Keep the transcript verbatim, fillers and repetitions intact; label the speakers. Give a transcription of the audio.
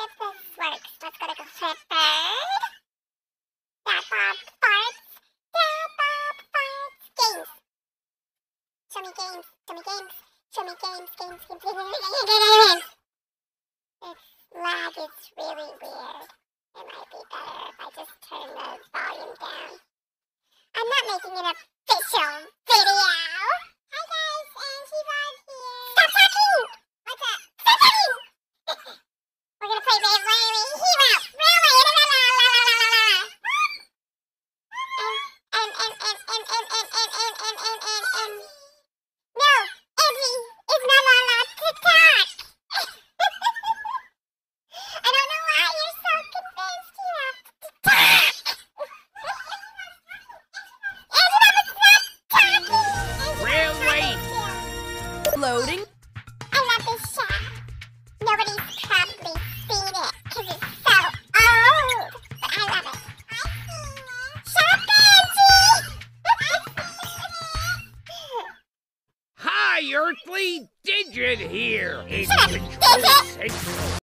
Speaker 1: if this works. Let's go to Clifford. Dad Bob farts. Dad Bob farts. Games. Show me games. Show me games. Show me games. Games. Games. Games. Games. This lag is really weird. It might be better if I just turn the volume down. I'm not making an official video. Hi guys, Angie Bob here. Stop talking! What's up? Stop talking! We're gonna play Ray Ray Ray Hero. Ray Ray la la la la la la la la. And and and and and and and and and and and and and no, Angie is not allowed to talk. I don't know why you're so convinced you have to talk. Angie Bob is not talking.
Speaker 2: Railway. Loading.
Speaker 1: I love this shot. Nobody's probably seen it because it's so old, but I love it. I've seen it. Shut up, Angie!
Speaker 2: Hi, Earthly Digit here. In
Speaker 1: Shut up,
Speaker 2: Control
Speaker 1: Digit!
Speaker 2: Central.